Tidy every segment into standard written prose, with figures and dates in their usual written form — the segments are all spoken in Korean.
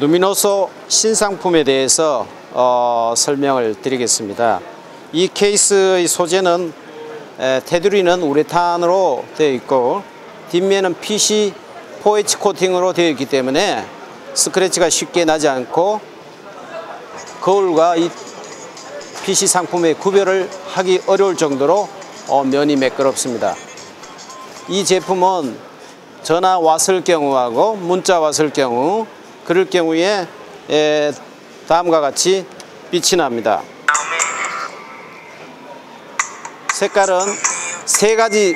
루미노소 신상품에 대해서 설명을 드리겠습니다. 이 케이스의 소재는 테두리는 우레탄으로 되어 있고 뒷면은 PC 4H 코팅으로 되어 있기 때문에 스크래치가 쉽게 나지 않고 거울과 이 PC 상품의 구별을 하기 어려울 정도로 면이 매끄럽습니다. 이 제품은 전화 왔을 경우하고 문자 왔을 경우, 그럴 경우에 다음과 같이 빛이 납니다. 색깔은 세 가지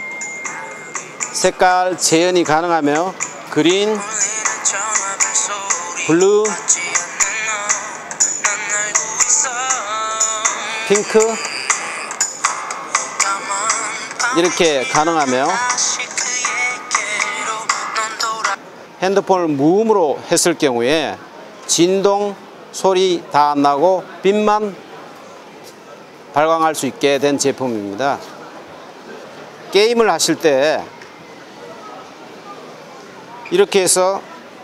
색깔 재현이 가능하며 그린, 블루, 핑크 이렇게 가능하며 핸드폰을 무음으로 했을 경우에 진동, 소리 다 안 나고 빛만 발광할 수 있게 된 제품입니다. 게임을 하실 때 이렇게 해서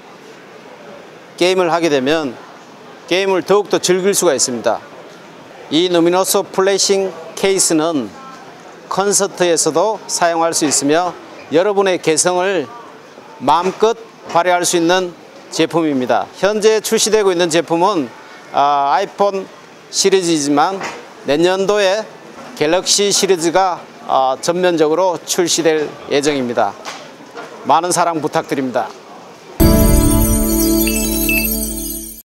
게임을 하게 되면 게임을 더욱더 즐길 수가 있습니다. 이 루미노소 플래싱 케이스는 콘서트에서도 사용할 수 있으며 여러분의 개성을 마음껏 발휘할 수 있는 제품입니다. 현재 출시되고 있는 제품은 아이폰 시리즈이지만 내년도에 갤럭시 시리즈가 전면적으로 출시될 예정입니다. 많은 사랑 부탁드립니다.